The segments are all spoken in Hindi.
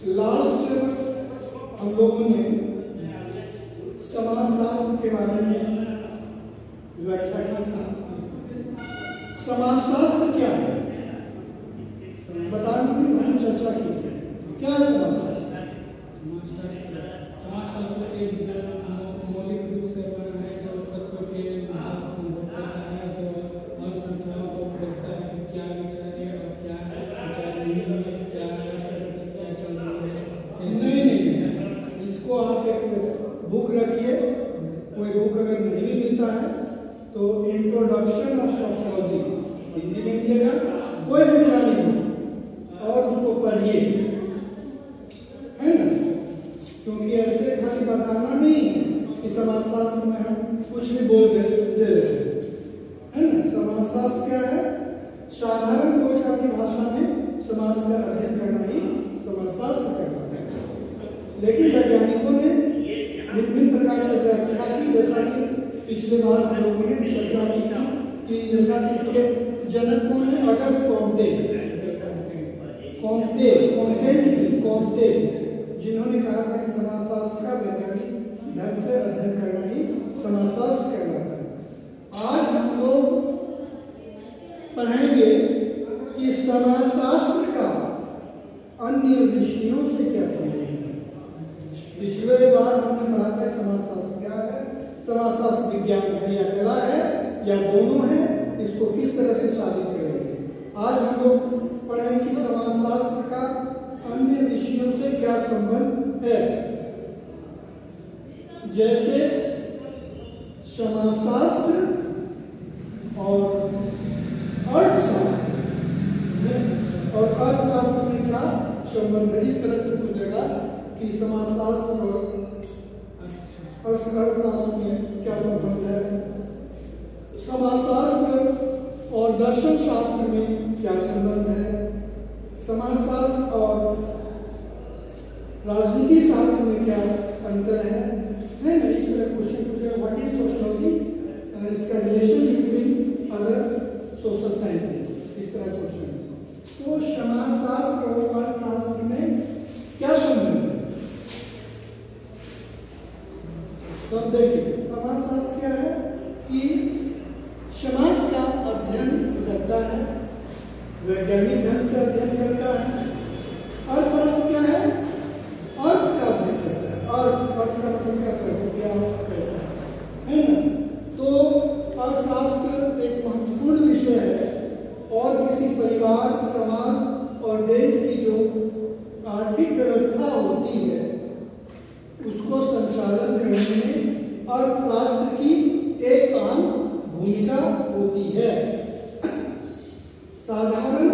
लास्ट हम लोगों ने समाजशास्त्र के बारे में व्याख्या की थी। समाजशास्त्र क्या है बताने की मैंने चर्चा की है। क्या है समाजशास्त्र? समाजशास्त्र एक मौलिक रूप से बना है जो तत्व के भाव से संभव करता है, जो अल्पसंख्याओं को खोजता है कि क्या विचार है और क्या विचार नहीं है, क्या क्या चल रही है। नहीं, इसको आप एक बुक रखिए, कोई बुक अगर नहीं भी मिलता है तो इंट्रोडक्शन ऑफ सोशियोलॉजी हिंदी में मिलेगा, कोई भी पुरानी बुक, और उसको पढ़िए, है ना। क्योंकि ऐसे खाली बताना नहीं है कि समाजशास्त्र में हम कुछ भी बोल दे रहे है ना। समाजशास्त्र क्या है? साधारण बोलचाल की भाषा में समाज का अध्ययन करना ही समाजशास्त्र कहलाता है। लेकिन वैज्ञानिकों ने विभिन्न प्रकार से व्याख्या की, जैसा कि पिछले बार हम लोगों ने चर्चा की कि जैसा कि इसके जनक कौन है? अगस्त कॉम्टे, जिन्होंने कहा था कि समाजशास्त्र का वैज्ञानिक ढंग से अध्ययन करना ही समाजशास्त्र कहलाता है। आज हम लोग पढ़ेंगे कि समाजशास्त्र का अन्य विषयों से क्या संबंध है। पिछले बार हमने पढ़ा था समाजशास्त्र क्या है, समाजशास्त्र विज्ञान है या कला है या दोनों है, इसको किस तरह से साबित करेंगे। आज हम लोग पढ़ेंगे कि समाजशास्त्र का अन्य विषयों से क्या संबंध है। जैसे समाजशास्त्र और अर्थशास्त्र, और अर्थशास्त्र में क्या संबंध है। इस तरह से पूछेगा कि समाजशास्त्र और अर्थशास्त्र में क्या संबंध है, समाजशास्त्र और दर्शन शास्त्र में क्या संबंध है, समाजशास्त्र और राजनीति शास्त्र में क्या अंतर है ना। इस तरह क्वेश्चन पूछेगा व्हाट इज सोशियोलॉजी, इसका relation between other social sciences, इस तरह क्वेश्चन। तो समाजशास्त्र और अर्थशास्त्र में क्या संबंध है? तो देखिए समाजशास्त्र क्या है कि समाज का अध्ययन करता है, वैज्ञानिक ढंग से अध्ययन करता है। अर्थशास्त्र क्या है? अर्थ का अध्ययन करता है। अर्थ का मतलब क्या कैसा है ना। तो अर्थशास्त्र एक महत्वपूर्ण विषय है और किसी परिवार, समाज और देश की जो आर्थिक व्यवस्था होती है उसको संचालन करने में अर्थशास्त्र की एक अहम भूमिका होती है। साधारण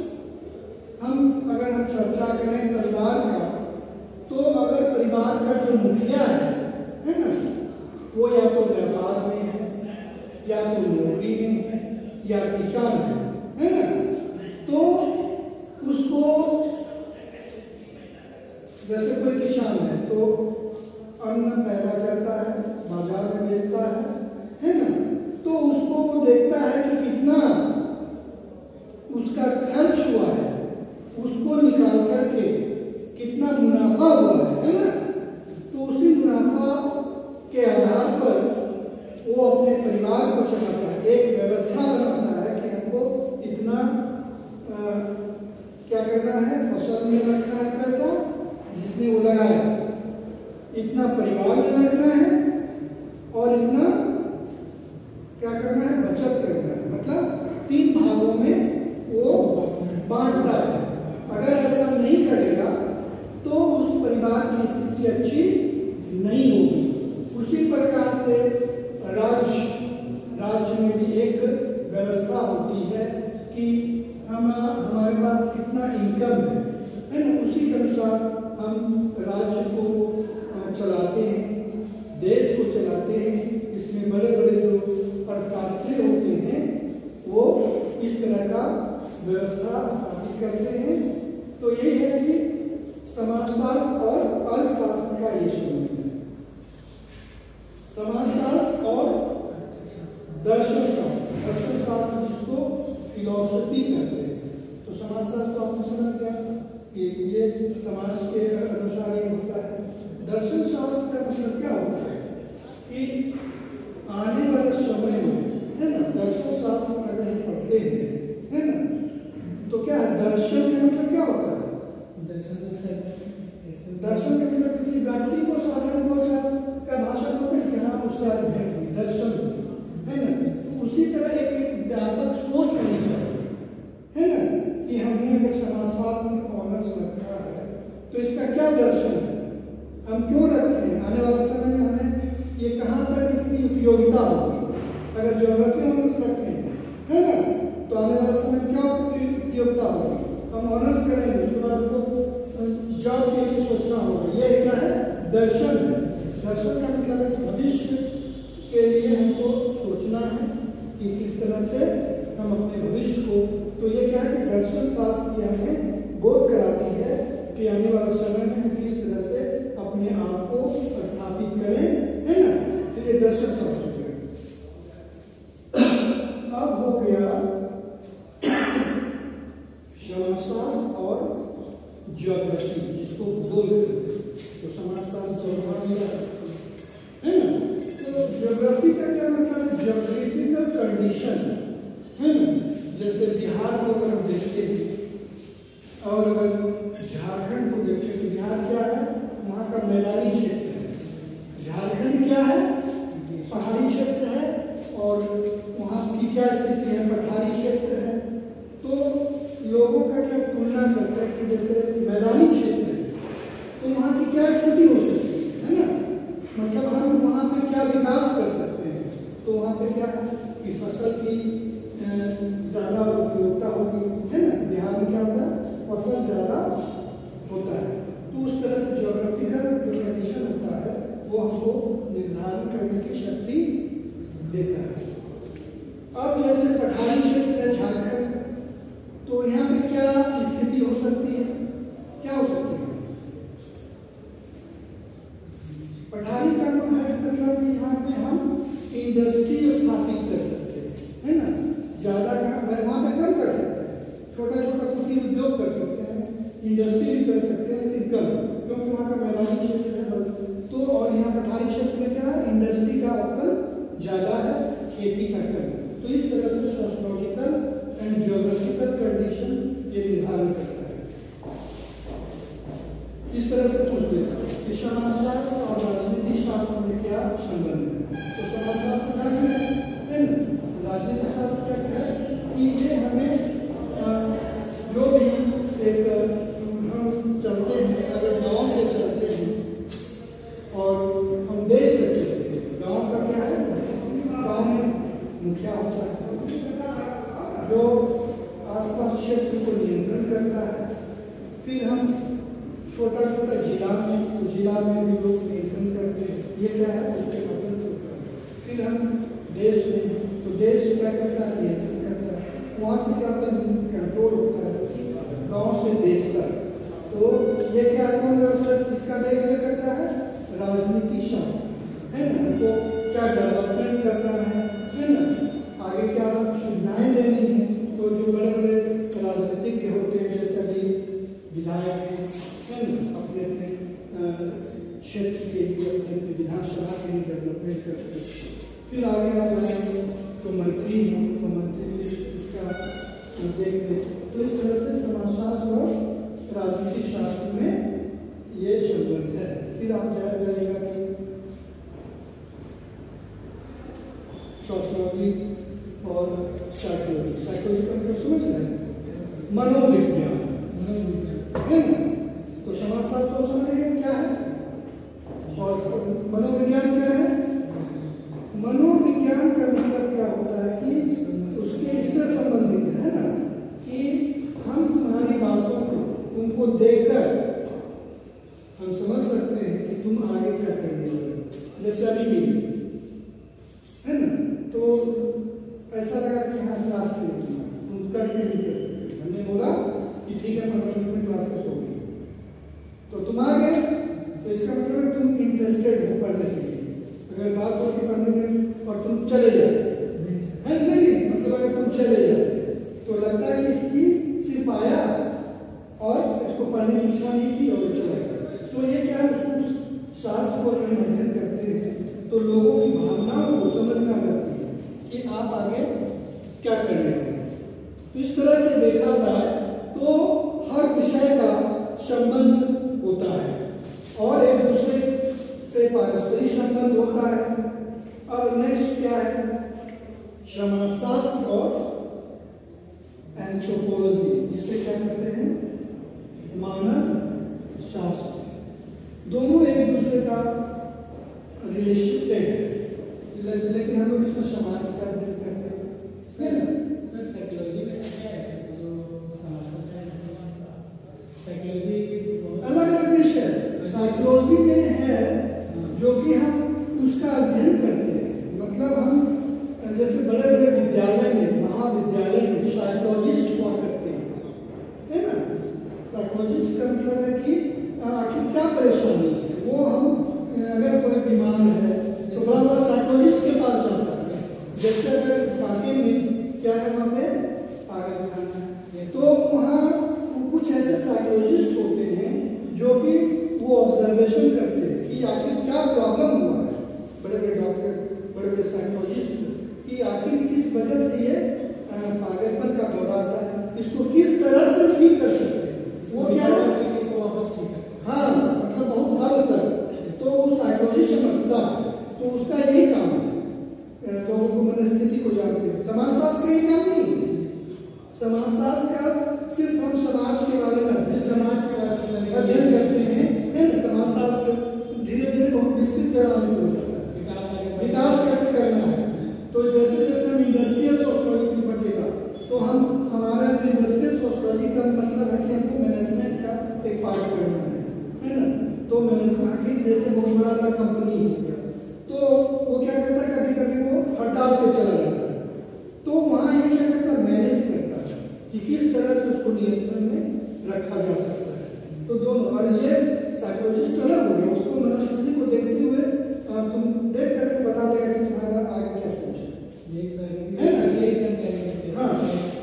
अगर हम चर्चा करें परिवार का, तो अगर परिवार का जो मुखिया है ना, वो या तो व्यापार में है या तो नौकरी में है या किसान है ना, तो उसको जैसे कोई किसान है तो अन्न पैदा करता है, बाजार में बेचता है ना, तो उसको वो देखता है कि कितना उसका खर्च हुआ है, उसको निकाल करके कितना मुनाफा हुआ है ना। तो उसी मुनाफा के आधार पर वो अपने परिवार को चलाता है, एक व्यवस्था बनाता है कि हमको इतना क्या करना है, फसल में रखना है पैसा जिसने वो लगाया, इतना परिवार में रखना है और इतना क्या करना है, बचत करना है। मतलब 3 भागों में वो बांटता है। अगर ऐसा नहीं करेगा तो उस परिवार की स्थिति अच्छी नहीं होगी। उसी प्रकार से राज्य में भी एक व्यवस्था होती है कि हमारे पास कितना इनकम है ना, उसी के अनुसार हम राज्य को चलाते हैं, देश को चलाते हैं। इसमें बड़े बड़े जो अर्थशास्त्री होते हैं वो इस तरह का व्यवस्था स्थापित करते हैं। तो यही है कि समाजशास्त्र और अर्थशास्त्र का ये संबंध है। समाजशास्त्र और दर्शन शास्त्र जिसको फिलॉसफी कहते हैं। तो समाजशास्त्र तो आपने समझ गया, ये समाज के अनुसार ये होता है। दर्शन शास्त्र का मतलब क्या होता है कि आने वाले समय में, है ना, दर्शन शास्त्र अगर हम पढ़ते हैं, है ना, तो क्या है दर्शन का मतलब क्या होता है? दर्शन का मतलब किसी व्यक्ति को साधारण भाषा का भाषा को हाँ उससे भेंट हुई, दर्शन, है ना। उसी तरह एक व्यापक सोच होनी चाहिए, है ना, कि हमने अगर समाजशास्त्र में ऑनर्स रखा है तो इसका क्या दर्शन है, हम क्यों रखते हैं, आने वाले समय में हमें ये कहाँ तक इसकी उपयोगिता होगी। अगर ज्योग्राफी ऑनर्स रखते हैं, है ना, तो आने वाले समय क्या उपयोगिता होगी, हम ऑनर्स करेंगे, उसके बाद उसको जॉब के लिए सोचना होगा। ये क्या है? दर्शन है। दर्शन का मतलब है भविष्य के लिए हमको सोचना है कि किस तरह से हम अपने भविष्य को, तो ये क्या है कि दर्शन शास्त्र हमें बोध कराती है कि आने वाले समय में हम किस तरह से अपने आप को स्थापित करें, है ना। तो ये दर्शन शास्त्र है। अब हो गया समाजशास्त्र और ज्योग्राफी, जिसको बोलते हैं, तो समाजशास्त्र है ना। तो ज्योग्राफी का क्या मतलब है? ज्योग्राफिकल कंडीशन, है ना। जैसे बिहार को अगर हम देखते हैं और अगर झारखंड को देखते हैं, तो बिहार क्या है? वहाँ का मैदानी क्षेत्र है। झारखंड क्या है? पहाड़ी क्षेत्र है। और वहाँ की क्या स्थिति है? पठारी क्षेत्र है। तो लोगों का क्या तुलना करते हैं कि जैसे मैदानी क्षेत्र है तो वहाँ की क्या स्थिति हो सकती है ना, मतलब हम वहाँ पे क्या विकास कर सकते हैं। तो वहाँ पे क्या कि फसल की ज़्यादा उपयोगिता होगी, है ना। बिहार में क्या होता है? फसल ज़्यादा होता है। तो उस तरह से ज्योग्राफिकल जो कंडीशन होता है वो हमको निर्धारण करने की शक्ति देता है। अब जैसे पठारी क्षेत्र है झारखंड, तो यहाँ पे क्या स्थिति हो सकती है? क्या हो सकती है? पठारी का मतलब यहाँ पे हम इंडस्ट्री स्थापित कर सकते हैं, है ना। ज़्यादा वहाँ पे कम कर सकते हैं, छोटा छोटा कुटीर उद्योग कर सकते हैं, इंडस्ट्री भी कर सकते हैं, लेकिन कम, क्योंकि वहाँ का मैदानी क्षेत्र है। तो और यहाँ पठारी क्षेत्र में क्या है? इंडस्ट्री का अवसर ज़्यादा है, खेती का कम। तो इस तरह से सोशियोलॉजिकल एंड ज्योग्राफिकल कंडीशन ये निर्धारण करता है। इस तरह से पूछ लेता है कि समाजशास्त्र और राजनीति शास्त्र में क्या संबंध है। तो समाजशास्त्र क्या है, राजनीति शास्त्र क्या है कि ये हमें जो भी एक हम चलते हैं, अगर गाँव से चलते हैं और हम देश में चलते हैं, गाँव का क्या है? गाँव में मुखिया होता है जो आसपास क्षेत्र को नियंत्रण करता है। फिर हम छोटा छोटा जिला में, तो जिला में भी लोग नियंत्रण करते हैं, ये क्या है? उसके मतलब होता है। फिर हम देश में, तो देश क्या करता है? नियंत्रण करता है। वहाँ से क्या होता है? कंट्रोल होता है गाँव से देश तक। तो ये क्या कौन व्यवस्था इसका देखरेख करता है? राजनीति शास्त्र, है ना। तो क्या डेवलपमेंट करना है ना, आगे क्या सुविधाएं देनी है। तो जो बड़े बड़े राजनीतिज्ञ होते हैं, जैसे अभी विधायक हैं, अपने अपने क्षेत्र के लिए, अपने विधानसभा के लिए डेवलपमेंट करते हैं। फिर आगे आप जाएंगे तो मंत्री हैं, तो मंत्री उसका देखते। तो इस तरह से समाजशास्त्र और राजनीतिक शास्त्र में ये संबंध है। फिर आप जाएगा कि सोशियोलॉजी और साइकोलॉजी। साइकोलॉजी का मतलब समझ रहे हैं? मनोविज्ञान, है ना। तो समाजशास्त्र को समझ रहे हैं क्या है, और मनोविज्ञान क्या है? मनोविज्ञान का मतलब क्या होता है कि उसके इससे संबंधित है ना, कि हम तुम्हारी बातों को, तुमको देखकर हम समझ सकते हैं कि तुम आगे क्या करने वाले हो। जैसे अभी भी है ना, तो ऐसा लगा कि हाँ क्लास के तुम करके नहीं कर सकते। हमने बोला कि ठीक है, मैं क्लासेस हो गई, तो तुम आ गए, तो इसका मतलब है तुम इंटरेस्टेड हो पढ़ने के लिए। अगर बात होती पढ़ने में और तुम चले जाते हैं, नहीं मतलब अगर तुम चले जाते तो लगता है कि इसकी सिर्फ आया और इसको पढ़ने कि आप आगे क्या करने वाले हैं। तो इस तरह से देखा जाए तो हर विषय का संबंध होता है और एक दूसरे से पारस्परिक संबंध होता है। अब नेक्स्ट क्या है, समाजशास्त्र और एंथ्रोपोलॉजी, जिसे क्या कहते हैं मानव शास्त्र। दोनों एक दूसरे का रिलेशनशिप है, लेकिन हम लोग इसमें समाज का अध्ययन करते हैं। सर साइकोलॉजी में क्या है सर, जो समाज है साइकोलॉजी अलग अलग विषय साइकोलॉजी में है जो कि हम उसका अध्ययन करते हैं। मतलब हम जैसे बड़े बड़े विद्यालय में, महाविद्यालय में साइकोलॉजिस्ट हुआ करते हैं, है ना। साइकोलॉजिस्ट का मतलब है कि आखिर क्या परेशानी है, वो हम अगर कोई बीमार है तो बड़ा बड़ा साइकोलॉजिस्ट के पास जाता है। जैसे अगर काके में क्या है, वहाँ पे पागलखाना है, तो वहाँ कुछ ऐसे साइकोलॉजिस्ट होते हैं जो कि वो ऑब्जर्वेशन करते हैं कि आखिर क्या प्रॉब्लम हुआ है। बड़े बड़े डॉक्टर, बड़े बड़े साइकोलॉजिस्ट कि आखिर किस वजह से ये पागलपन का दौरा आता है, इसको किस तरह से ठीक कर सकते हैं। वो क्या है, इसको वापस ठीक कर सकते हैं। हाँ, मतलब बहुत हद तक तो वो साइकोलॉजिस्ट समझता है, तो उसका यही काम है। लोगों को मनस्थिति को जानते हैं। समाजशास्त्र का ये काम नहीं है। समाजशास्त्र का सिर्फ हम समाज के बारे में अध्ययन करते हैं, है ना। समाजशास्त्र धीरे धीरे बहुत विस्तृत पैमाने पर हो जाता है, विकास कैसे करना है। तो जैसे जैसे हम इंडस्ट्रियल सोशियोलॉजी पढ़ेगा तो हमारा इंडस्ट्रियल सोशियोलॉजी का मतलब है कि हमको मैनेजमेंट का एक पार्ट करना है ना। तो मैनेजमेंट की जैसे बहुत बड़ा कंपनी हो गया तो वो क्या करता है, कभी कभी वो हड़ताल पे चला जाता है, तो वहाँ ये क्या करता है, मैनेज करता है कि किस तरह से उसको नियंत्रण में रखा जा सकता है। तो दोनों, और ये साइकोलॉजिस्ट अलग हो गया, उसको मनस्थिति को देखते हुए तुम देख करके बता देगा कि तुम्हारा आगे क्या सोच है। हाँ,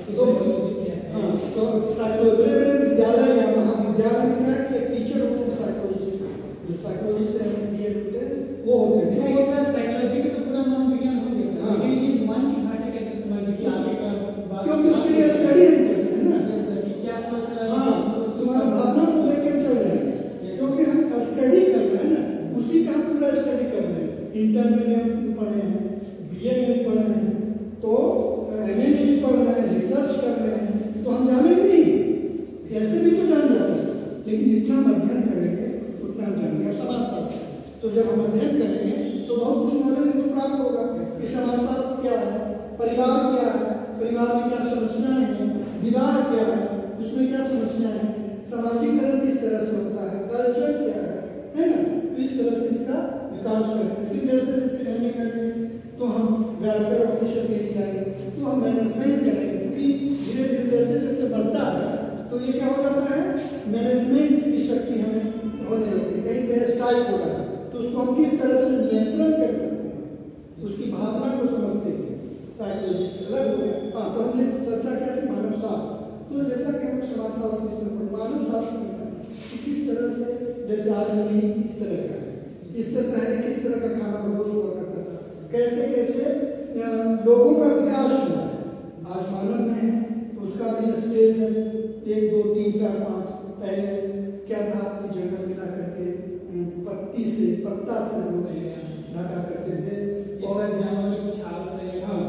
तो बड़े बड़े विद्यालय या महाविद्यालय में क्या है कि एक टीचर होते हैं साइकोलॉजिस्ट, जो साइकोलॉजिस्ट होते हैं वो होते हैं। सर साइकोलॉजी का तो पूरा मनोविज्ञान हो गया सर, लेकिन ये मन की भाषा कैसे समझ कि आगे का, क्योंकि उसके लिए स्टडी करते हैं ना। यस सर, कि क्या सोच रहा है। हाँ, तुम्हारा भावना को लेकर चल रहे हैं, क्योंकि हम स्टडी कर रहे हैं ना, उसी का हम पूरा स्टडी कर रहे हैं। इंटर में हम पढ़े हैं, बीए में पढ़े हैं, तो एमए में पढ़ रहे हैं, रिसर्च कर रहे हैं, तो हम जानेंगे नहीं, ऐसे भी तो जान जाते हैं, लेकिन जितना हम अध्ययन करेंगे उतना हम जानेंगे। समाजशास्त्र तो जब हम अध्ययन करेंगे तो बहुत कुछ नॉलेज हमको प्राप्त होगा कि समाजशास्त्र क्या है, परिवार क्या है, परिवार में क्या समस्याएं हैं, विवाह क्या है, उसमें क्या समस्याएं हैं, सामाजिकरण किस तरह से होता है, कल्चर क्या है ना। तो इस तरह से इसका विकास करते हैं। फिर जैसे जैसे एमए करेंगे तो हम वेलफेयर ऑफिसर के लिए जाएंगे, तो हम मैनेजमेंट करेंगे, क्योंकि धीरे धीरे जैसे जैसे बढ़ता है तो ये क्या हो जाता है, मैनेजमेंट की शक्ति हमें होने लगती है। कहीं पे स्ट्राइक हो रहा है तो उसको हम किस तरह से नियंत्रण कर सकते हैं, उसकी भावना को समझते हैं। साइकोलॉजिस्ट अलग हो गया। हाँ, तो हमने चर्चा किया कि मानव शास्त्र, तो जैसा कि हम समाजशास्त्र में मानव शास्त्र में किस तरह से, जैसे आज हम इस तरह का है, इससे पहले किस तरह का खाना बदोश हुआ करता था, कैसे कैसे लोगों का विकास हुआ है। आज मानव में है तो उसका भी स्टेज है 1 2 3 4 5। पहले क्या था कि जंगल मिला करके पत्ता से ढका करते थे, और जानवर की छाल से, हाँ,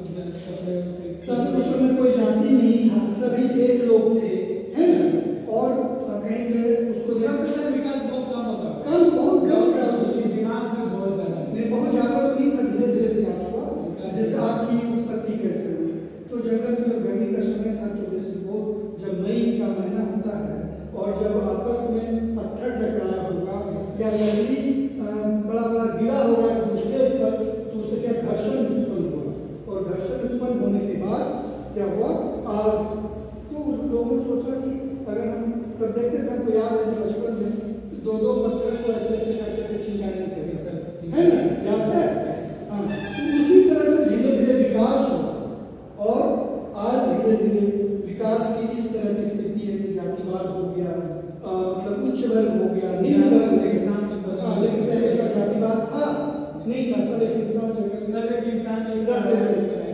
तब उस समय कोई जाति नहीं था, सभी एक लोग थे, है ना। और कहीं पे उसको सर विकास बहुत कम होता है, बहुत कम, दिमाग से बहुत ज्यादा नहीं, बहुत ज्यादा तो नहीं था, धीरे धीरे विकास हुआ। जैसे आपकी उत्पत्ति कैसे हुई, तो जंगल में गर्मी का समय था, तो जैसे वो जब मई का महीना होता है और जब आपस में पत्थर टकराया होगा या लकड़ी बड़ा बड़ा गिरा होगा दूसरे पर, तो उससे क्या घर्षण उत्पन्न हुआ, और घर्षण उत्पन्न होने के बाद क्या हुआ, आग। तो लोगों ने सोचा कि अगर हम तब देखते थे, हमको याद है बचपन में 2 पत्थर को ऐसे ऐसे करते थे, चिंगारी करके सर, है ना, याद है। हाँ, तो उसी तरह से धीरे धीरे विकास हुआ और आज धीरे धीरे विकास की इस तरह की स्थिति है कि जातिवाद हो गया, मतलब उच्च वर्ग हो गया, निम्न वर्ग से किसान, लेकिन पहले का जातिवाद था नहीं था, सब एक इंसान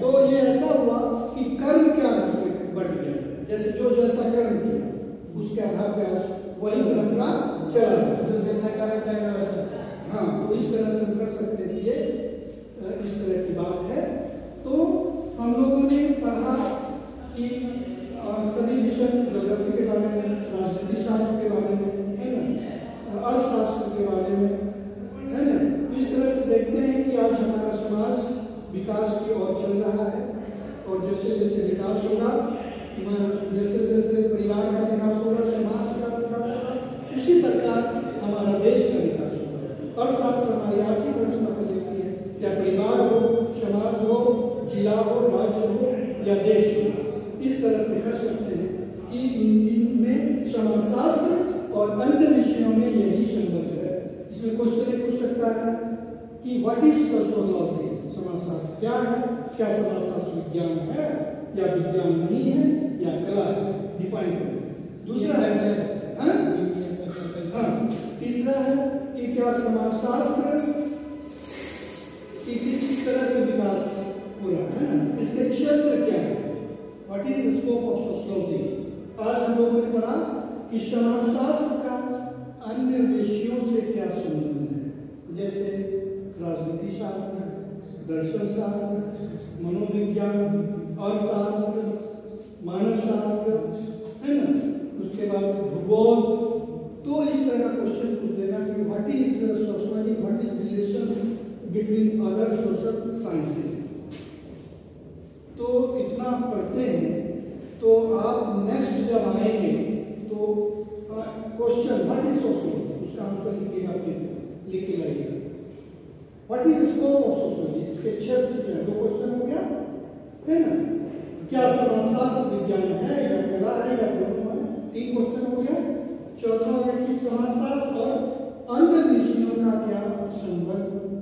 तो ये ऐसा हुआ कि कर्म के आधार पर बढ़ गया, जैसे जो जैसा कर्म किया उसके आधार पर आज वही परंपरा चला रहा है। जो जैसा कार्य करेगा वैसा। हाँ, तो इस तरह से हम कर सकते हैं कि ये इस तरह की बात है। तो हम लोगों ने पढ़ा कि सभी विषय, ज्योग्राफी के बारे में, राजनीति शास्त्र के बारे में, है ना, अर्थशास्त्र के बारे में, है ना। इस तरह से देखते हैं कि आज हमारा समाज विकास की ओर चल रहा है, और जैसे जैसे विकास होगा, जैसे जैसे परिवार का विकास होगा, समाज का विकास होगा, उसी प्रकार हमारा देश का विकास होगा। अर्थशास्त्र हमारी आर्थिक व्यवस्था को देखती है, या परिवार हो, समाज हो, जिला हो, राज्य हो या देश हो। इस तरह से कह सकते हैं कि इनमें समाजशास्त्र और अन्य विषयों में यही संबंध है। इसमें क्वेश्चन पूछ सकता है कि व्हाट इज सोशियोलॉजी, समाजशास्त्र क्या है, क्या समाजशास्त्र विज्ञान है या विज्ञान नहीं है या कला है, डिफाइन करें। दूसरा है तीसरा है कि क्या समाजशास्त्र की किस तरह से विकास हो रहा है ना, इसके क्षेत्र क्या है, what is the scope of sociology. आज हम लोगों ने पढ़ा कि समाजशास्त्र का अन्य विषयों से क्या संबंध है, जैसे राजनीति शास्त्र, दर्शन शास्त्र, मनोविज्ञान, अर्थशास्त्र, मानव शास्त्र, है ना, उसके बाद भूगोल। तो इस तरह का क्वेश्चन पूछ देगा कि what is sociology, what is relation between other social sciences. तो इतना पढ़ते हैं, तो आप नेक्स्ट जब आएंगे तो क्वेश्चन व्हाट इज सोशियोलॉजी, उसका आंसर लिखिएगा, प्लीज लिख के लाइएगा। What is scope of sociology, इसके क्षेत्र क्या है, दो क्वेश्चन हो गया, है ना। क्या समाजशास्त्र विज्ञान है या कला है या दोनों है, तीन क्वेश्चन हो गया। चौथा हो गया कि समाजशास्त्र और अन्य विषयों का क्या संबंध